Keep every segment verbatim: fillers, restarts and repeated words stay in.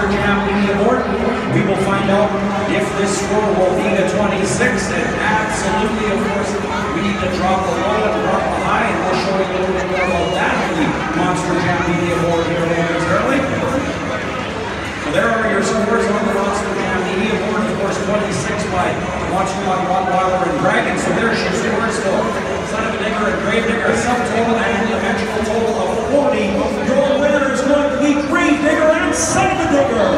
Jam Media Board. We will find out if this score will be a twenty-six, and absolutely, of course, we need to drop the low and drop the high, and we'll show you a little bit more about that in the Monster Jam Media Board here momentarily. So there are your scores on the Monster Jam Media Board. Of course, twenty-six by Watchdog, Rottweiler, and Dragon. So there's your scores for Son of a Digger and Gravedigger, a subtotal and a dimensional total of forty. Your winner is going to be Gravedigger and Son of a Digger.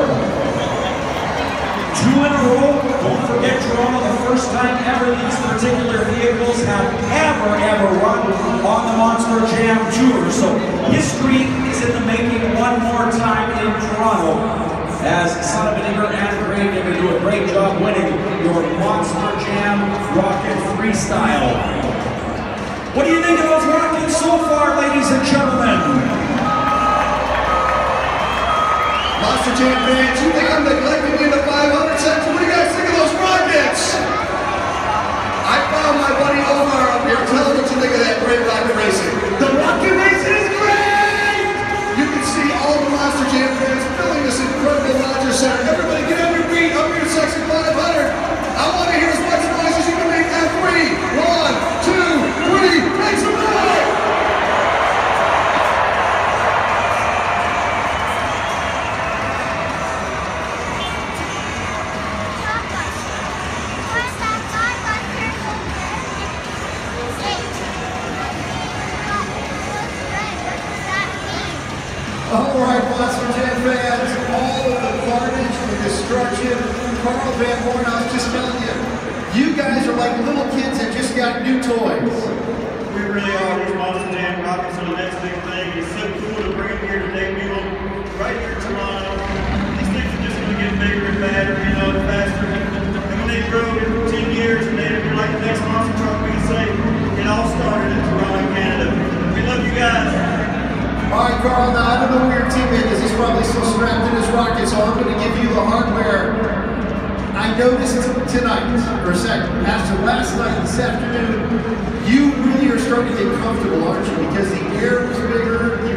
Two in a row. Don't forget, Toronto, the first time ever these particular vehicles have ever, ever run on the Monster Jam Tour. So history is in the making one more time in Toronto, as Son of a Digger and Gravedigger do a great job winning your Monster Jam Rocket Freestyle. What do you think of those rockets so far, ladies and gentlemen? Monster Jam fans, you think I'm neglecting you in the five hundred section? What do you guys think of those rockets? I found my buddy Omar up here. Tell him what you think of that great rocket racing. The rocket racing is great! You can see all the Monster Jam fans filling this incredible Rogers Center. Everybody get on your feet, up here section five hundred. I want to hear as much noise as you can make at three. One, two, three, make some noise! All right, Monster Jam fans, all of the carnage, the destruction, Carl Van Horn, I was just telling you, you guys are like little kids that just got new toys. We really are. These Monster Jam rockets are the next big thing. It's so cool to bring them here to debut right here in Toronto. These things are just going to get bigger and badder, you know, faster. And when they grow in ten years and they're like the next monster truck, we can say it all started in Toronto, Canada. We love you guys. All right, Carl, now I don't know where your teammate is. He's probably still strapped in his rocket, so I'm going to give you the hardware. I noticed tonight, or second, after last night, this afternoon, you really are starting to get comfortable, aren't you? Because the air was bigger,